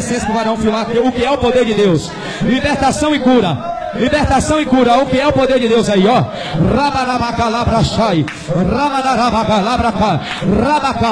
licença pro varão filmar o que é o poder de Deus. Libertação e cura. Libertação e cura, o que é o poder de Deus aí, ó. Rabarabacalabrachai, rabarabacalabracá, rabacá.